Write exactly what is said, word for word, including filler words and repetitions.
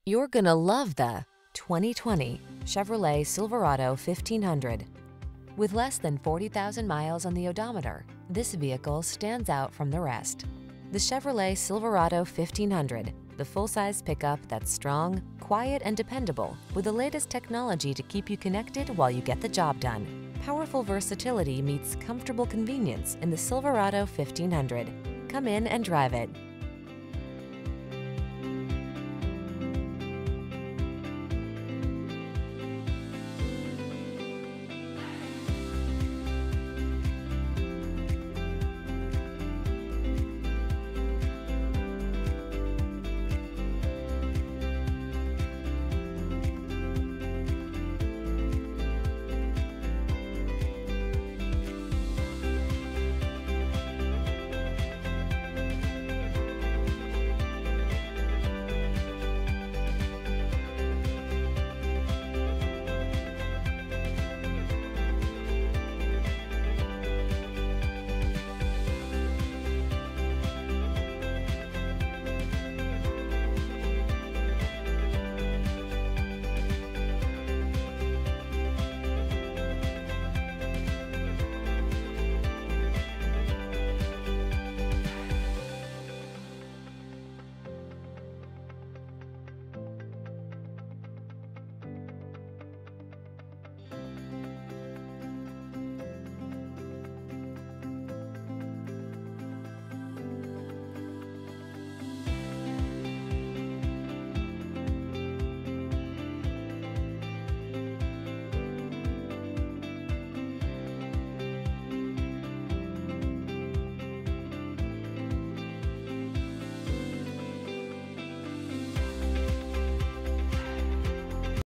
You're gonna love the twenty twenty Chevrolet Silverado fifteen hundred. With less than forty thousand miles on the odometer, this vehicle stands out from the rest. The Chevrolet Silverado fifteen hundred, the full-size pickup that's strong, quiet, and dependable, with the latest technology to keep you connected while you get the job done. Powerful versatility meets comfortable convenience in the Silverado fifteen hundred. Come in and drive it.